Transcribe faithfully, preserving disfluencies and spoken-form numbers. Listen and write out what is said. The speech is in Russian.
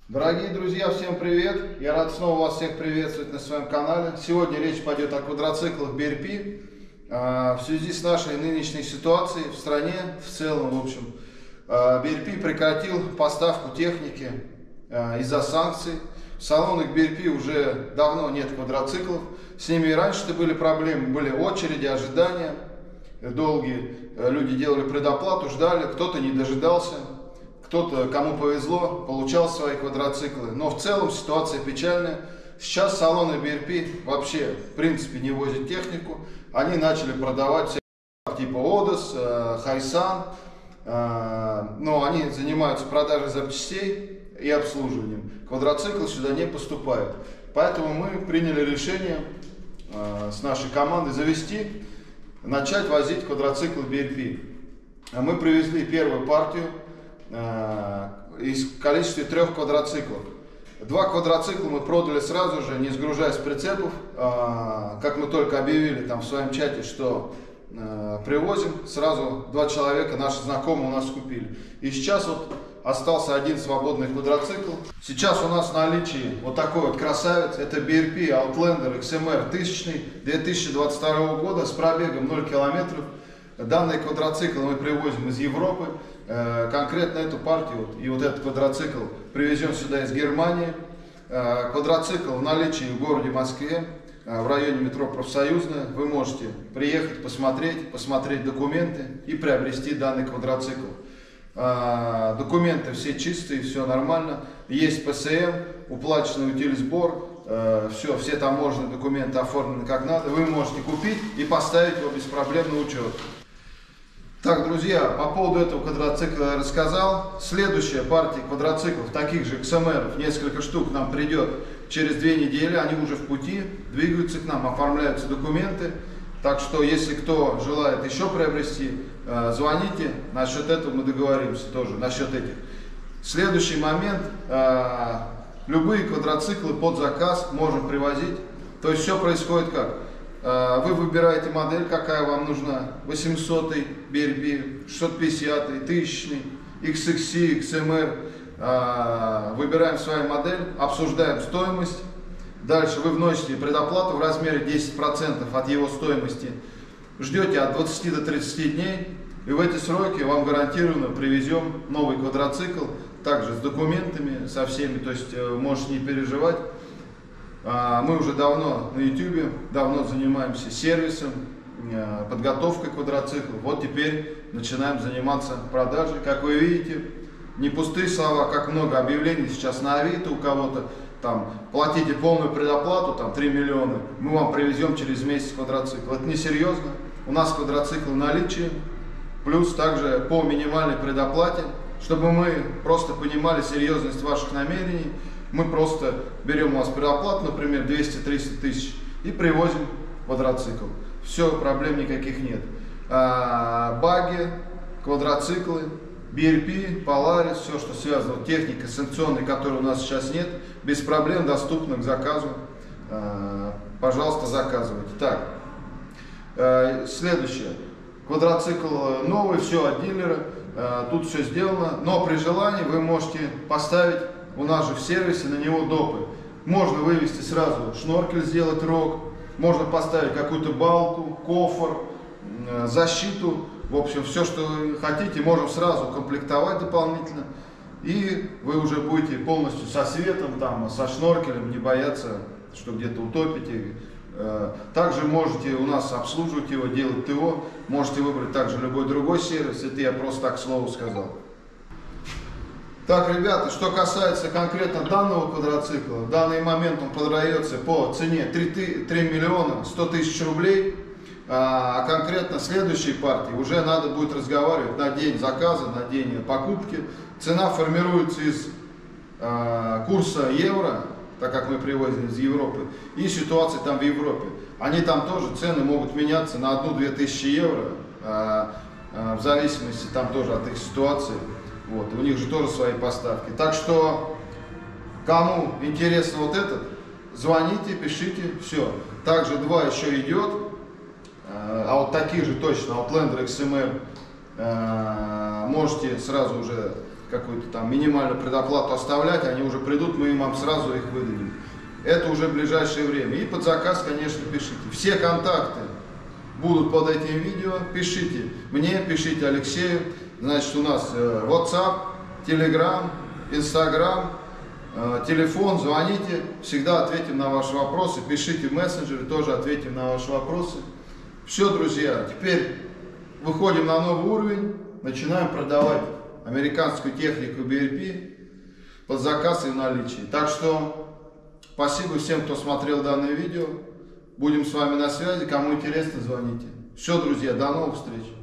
Дорогие друзья, всем привет! Я рад снова вас всех приветствовать на своем канале. Сегодня речь пойдет о квадроциклах би эр пи. В связи с нашей нынешней ситуацией в стране, в целом, в общем, би эр пи прекратил поставку техники из-за санкций. В салонах би эр пи уже давно нет квадроциклов. С ними и раньше-то были проблемы, были очереди, ожидания долгие. Люди делали предоплату, ждали, кто-то не дожидался. Кто-то, кому повезло, получал свои квадроциклы. Но в целом ситуация печальная. Сейчас салоны би эр пи вообще, в принципе, не возят технику. Они начали продавать все типа Одес, Хайсан. Но они занимаются продажей запчастей и обслуживанием. Квадроциклы сюда не поступают. Поэтому мы приняли решение с нашей командой завести, начать возить квадроциклы би эр пи. Мы привезли первую партию из количества трех квадроциклов. Два квадроцикла мы продали сразу же, не сгружая с прицепов. Как мы только объявили там в своем чате, что привозим, сразу два человека, наши знакомые, у нас купили. И сейчас вот остался один свободный квадроцикл. Сейчас у нас в наличии вот такой вот красавец. Это би эр пи Outlander икс эм эр тысяча две тысячи двадцать второго года с пробегом ноль километров. Данный квадроцикл мы привозим из Европы. Конкретно эту партию и вот этот квадроцикл привезем сюда из Германии. Квадроцикл в наличии в городе Москве, в районе метро Профсоюзная. Вы можете приехать, посмотреть, посмотреть документы и приобрести данный квадроцикл. Документы все чистые, все нормально. Есть пэ эс эм, уплаченный утилизбор, все, все таможенные документы оформлены как надо. Вы можете купить и поставить его без проблем на учет. Так, друзья, по поводу этого квадроцикла я рассказал. Следующая партия квадроциклов, таких же икс эм эр, несколько штук, нам придет через две недели. Они уже в пути, двигаются к нам, оформляются документы. Так что, если кто желает еще приобрести, звоните. Насчет этого мы договоримся тоже, насчет этих. Следующий момент. Любые квадроциклы под заказ можем привозить. То есть все происходит как? Вы выбираете модель, какая вам нужна. восьмисотый би эр пи, шестьсот пятидесятый, тысячный, икс икс си, икс эм эр. Выбираем свою модель, обсуждаем стоимость. Дальше вы вносите предоплату в размере десять процентов от его стоимости. Ждете от двадцати до тридцати дней. И в эти сроки вам гарантированно привезем новый квадроцикл. Также с документами, со всеми. То есть можете не переживать. Мы уже давно на ютубе, давно занимаемся сервисом, подготовкой квадроциклов. Вот теперь начинаем заниматься продажей. Как вы видите, не пустые слова, как много объявлений сейчас на Авито у кого-то. Там, платите полную предоплату, там три миллиона, мы вам привезем через месяц квадроцикл. Это несерьезно. У нас квадроцикл в наличии, плюс также по минимальной предоплате. Чтобы мы просто понимали серьезность ваших намерений, мы просто берем у вас предоплату, например, двести-триста тысяч, и привозим квадроцикл. Все, проблем никаких нет. А, баги, квадроциклы, би эр пи, Polaris, все, что связано, техника санкционной, которой у нас сейчас нет, без проблем доступна к заказу. А, пожалуйста, заказывайте. Так, а, следующее. Квадроцикл новый, все от дилера, а, тут все сделано, но при желании вы можете поставить у нас же в сервисе на него допы. Можно вывести сразу шноркель, сделать рог, можно поставить какую-то балку, кофр, защиту. В общем, все, что хотите, можем сразу комплектовать дополнительно. И вы уже будете полностью со светом, там, со шноркелем, не бояться, что где-то утопите. Также можете у нас обслуживать его, делать ТО. Можете выбрать также любой другой сервис. Это я просто так слово сказал. Так, ребята, что касается конкретно данного квадроцикла, в данный момент он продается по цене три миллиона сто тысяч рублей, а конкретно следующей партии уже надо будет разговаривать на день заказа, на день покупки. Цена формируется из а, курса евро, так как мы привозим из Европы, и ситуации там в Европе. Они там тоже, цены могут меняться на одну-две тысячи евро, а, а, в зависимости там тоже от их ситуации. Вот, у них же тоже свои поставки. Так что, кому интересно вот этот, звоните, пишите, все. Также два еще идет, а вот таких же точно, Outlander икс эм эр, можете сразу уже какую-то там минимальную предоплату оставлять, они уже придут, мы им вам сразу их выдадим. Это уже в ближайшее время. И под заказ, конечно, пишите. Все контакты будут под этим видео. Пишите мне, пишите Алексею. Значит, у нас WhatsApp, Telegram, Instagram, телефон, звоните. Всегда ответим на ваши вопросы. Пишите в мессенджеры, тоже ответим на ваши вопросы. Все, друзья, теперь выходим на новый уровень. Начинаем продавать американскую технику би эр пи под заказ и в наличии. Так что спасибо всем, кто смотрел данное видео. Будем с вами на связи. Кому интересно, звоните. Все, друзья, до новых встреч.